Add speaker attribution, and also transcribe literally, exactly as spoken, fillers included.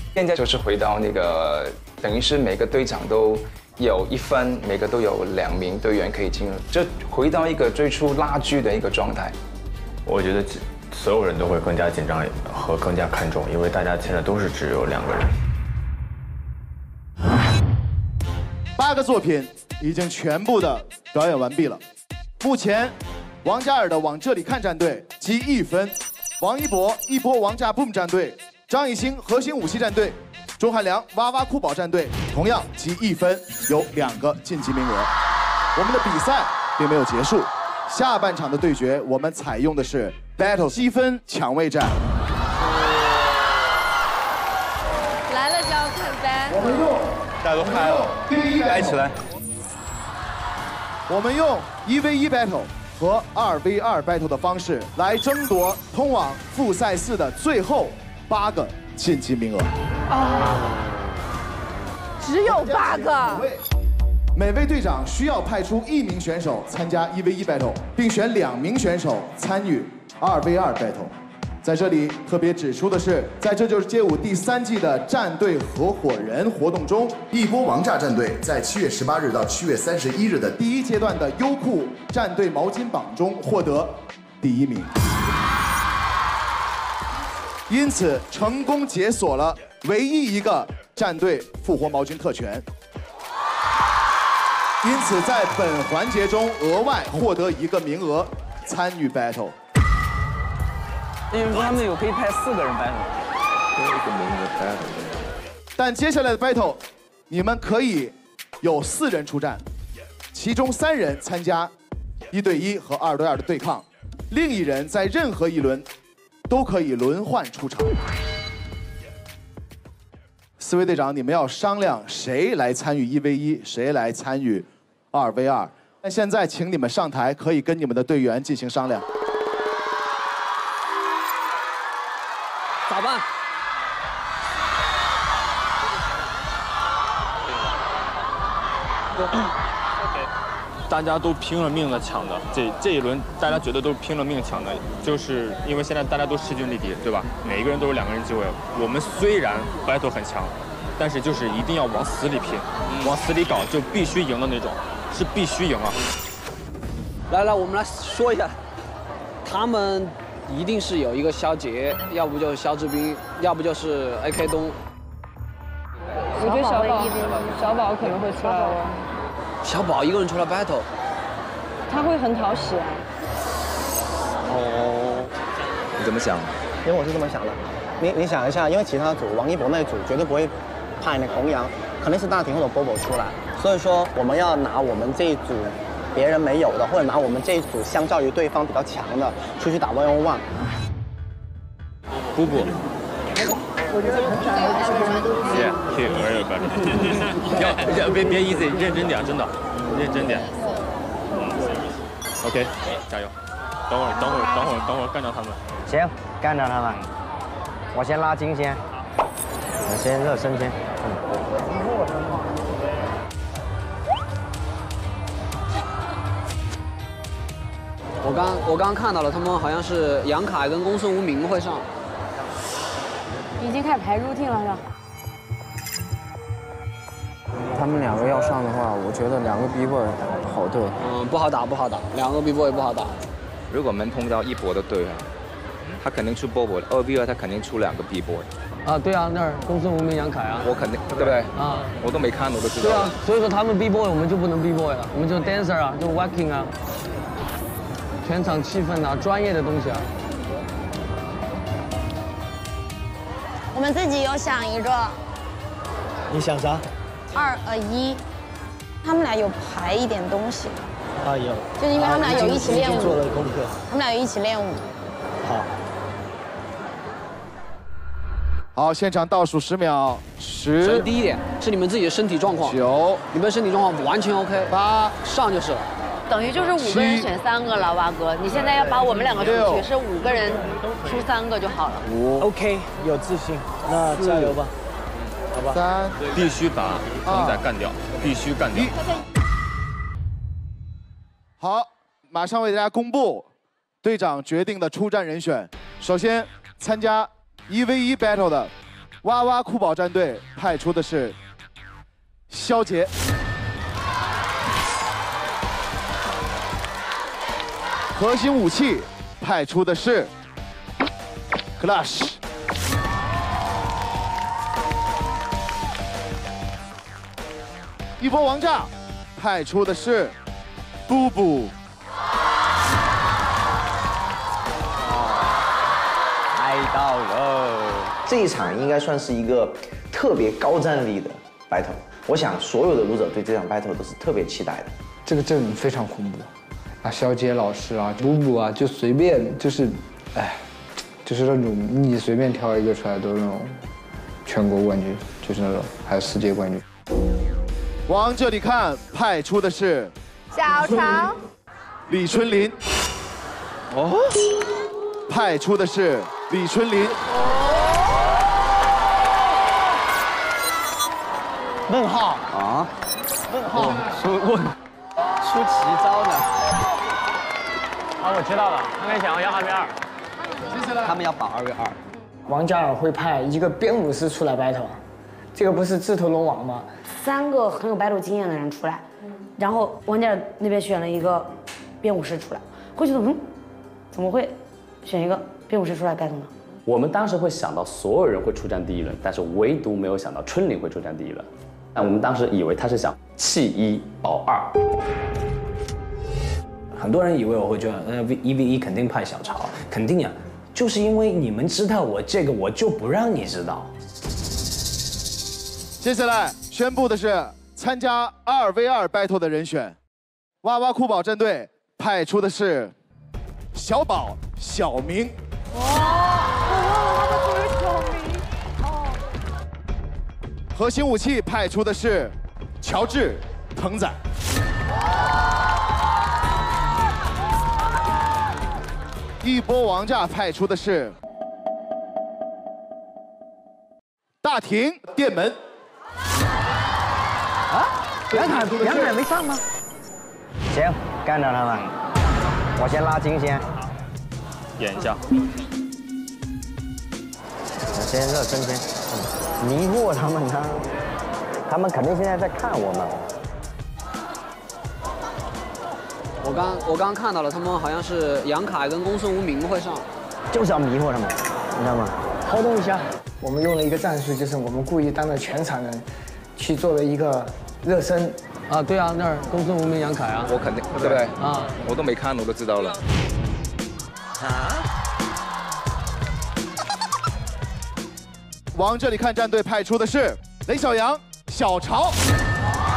Speaker 1: 现在就是回到那个，等于是每个队长都有一分，每个都有两名队员可以进入，就回到一个最初拉锯的一个状态。
Speaker 2: 我觉得所有人都会更加紧张和更加看重，因为大家现在都是只有两个人。
Speaker 3: 八个作品已经全部的表演完毕了，目前王嘉尔的往这里看战队积一分，王一博一波王炸 boom 战队，张艺兴核心武器战队，钟汉良哇哇酷宝战队同样积一分，有两个晋级名额。我们的比赛并没有结束，下半场的对决我们采用的是 battle 积分抢位战。
Speaker 4: 来了就要看 battle。
Speaker 3: 我们用
Speaker 2: 大家都嗨了，嗨起来！
Speaker 3: 我们用一 v 一 battle 和二 v 二 battle 的方式来争夺通往复赛四的最后八个晋级名额。
Speaker 4: 啊，只有八个。
Speaker 3: 每位队长需要派出一名选手参加一 v 一 battle， 并选两名选手参与二 v 二 battle。在这里特别指出的是，在这就是街舞第三季的战队合伙人活动中，一波王炸战队在七月十八日到七月三十一日的第一阶段的优酷战队毛巾榜中获得第一名，因此成功解锁了唯一一个战队复活毛巾特权。因此，在本环节中额外获得一个名额参与 battle。
Speaker 5: 因为他们有可以派四个人 battle，
Speaker 2: 多一个名额 battle。
Speaker 3: 但接下来的 battle， 你们可以有四人出战，其中三人参加一对一和二对二的对抗，另一人在任何一轮都可以轮换出场。四位队长，你们要商量谁来参与一 v 一，谁来参与二 v 二。那现在请你们上台，可以跟你们的队员进行商量。
Speaker 5: 咋办？
Speaker 6: 大家都拼了命的抢的，这这一轮大家觉得都是拼了命抢的，就是因为现在大家都势均力敌，对吧？每一个人都有两个人机会。我们虽然 battle 很强，但是就是一定要往死里拼，往死里搞，就必须赢的那种，是必须赢啊！
Speaker 5: 来来，我们来说一下，他们一定是有一个肖杰，要不就是肖志斌，要不就是 A K 东。
Speaker 4: 我觉得小宝小宝可能会出来哦。
Speaker 5: 小宝一个人出来 battle，
Speaker 4: 他会很讨喜啊。
Speaker 7: 哦，
Speaker 8: 你怎么想？
Speaker 7: 因为我是这么想的，你你想一下，因为其他组王一博那组绝对不会派那弘扬，肯定是大庭或者波波出来，所以说我们要拿我们这一组别人没有的，或者拿我们这一组相较于对方比较强的出去打 one on one。
Speaker 6: 布布。
Speaker 4: 我觉得很想要
Speaker 6: 谢谢谢我也办。要要别别 easy， 认真点，真的，认真点。OK， 加油！等会儿等会儿等会儿等会儿干掉他们。
Speaker 9: 行，干掉他们。我先拉筋先，我先热身先。嗯。
Speaker 5: 我刚我刚看到了，他们好像是杨凯跟公孙无名会上。
Speaker 4: 已经开始排 routine 了是吧？
Speaker 10: 他们两个要上的话，我觉得两个 B boy 好对。
Speaker 5: 嗯，不好打，不好打，两个 B boy 不好打。
Speaker 8: 如果我们碰到一博的队啊，他肯定出 Bobo 的，二 v 二他肯定出两个 B boy。
Speaker 9: 啊，对啊，那儿公孙无名、杨凯啊。
Speaker 8: 我肯定，对不对？啊，我都没看，我都知道。
Speaker 9: 对啊，所以说他们 B boy 我们就不能 B boy 了，我们就 dancer 啊，就 working 啊，全场气氛啊，专业的东西啊。
Speaker 11: 我们自己有想一个，
Speaker 10: 你想啥？
Speaker 11: 二呃一，他们俩有排一点东西，
Speaker 10: 啊有，
Speaker 11: 就是因为他们俩有一起练舞，
Speaker 10: 做了功课，
Speaker 11: 他们俩有一起练舞。
Speaker 10: 好，
Speaker 3: 好，现场倒数十秒，十。
Speaker 5: 第一点是你们自己的身体状况，
Speaker 3: 九，
Speaker 5: 你们身体状况完全 OK，
Speaker 3: 八，
Speaker 5: 上就是了。
Speaker 4: 等于就是五个人选三个了，蛙哥，你现在要把我们两个出去，是五个人出三个就好了。
Speaker 3: 五
Speaker 10: ，OK， 有自信，那加油吧，好吧。
Speaker 3: 三，
Speaker 6: 必须把熊仔干掉，必须干掉。
Speaker 3: 好，马上为大家公布队长决定的出战人选。首先参加一 v 一 battle 的哇哇酷宝战队派出的是肖杰。核心武器派出的是 Clash。一波王炸派出的是布布。
Speaker 12: 猜到了，这一场应该算是一个特别高战力的 battle。我想所有的读者对这场 battle 都是特别期待的。
Speaker 13: 这个阵非常恐怖，啊，肖杰老师啊，布布啊，就随便就是，哎，就是那种你随便挑一个出来都是那种全国冠军，就是那种还有世界冠军。
Speaker 3: 往这里看，派出的是
Speaker 14: 小曹、
Speaker 3: 李春林。哦，派出的是。 李春林，
Speaker 7: 问号
Speaker 5: 啊？
Speaker 7: 问号
Speaker 5: 出问出奇招呢？
Speaker 9: 啊，我知道了，他们想要要二 v 二，
Speaker 5: 接下来他们要保二 v 二。
Speaker 9: 王嘉尔会派一个编舞师出来 battle， 这个不是自投罗网吗？
Speaker 15: 三个很有 battle 经验的人出来，然后王嘉尔那边选了一个编舞师出来，会觉得嗯，怎么会选一个？ 编舞师出来 battle 呢？
Speaker 16: 我们当时会想到所有人会出战第一轮，但是唯独没有想到春玲会出战第一轮。但我们当时以为他是想弃一保二。
Speaker 17: 很多人以为我会觉得，呃，一 v 一肯定派小曹，肯定呀，就是因为你们知道我这个，我就不让你知道。
Speaker 3: 接下来宣布的是参加二 v 二 battle 的人选，哇哇酷宝战队派出的是小宝、小明。
Speaker 14: 哇！我忘了他们是小明。哦。
Speaker 3: 核心武器派出的是乔治、鹏仔。一波王炸派出的是大庭、电门。
Speaker 7: 啊？杨凯，杨凯没上吗？
Speaker 10: 行，干掉他们。我先拉金先。
Speaker 6: 演一下，
Speaker 10: 我先热身先，迷惑他们呢，他们肯定现在在看我们。
Speaker 5: 我刚我刚看到了，他们好像是杨凯跟公孙无名会上，
Speaker 10: 就是要迷惑他们，你知道吗？
Speaker 9: 活动一下，我们用了一个战术，就是我们故意当着全场人，去作为一个热身。啊，对啊，那儿公孙无名、杨凯啊，
Speaker 8: 我肯定对不对？啊，我都没看，我都知道了。
Speaker 3: 啊！往这里看，战队派出的是雷小阳、小曹。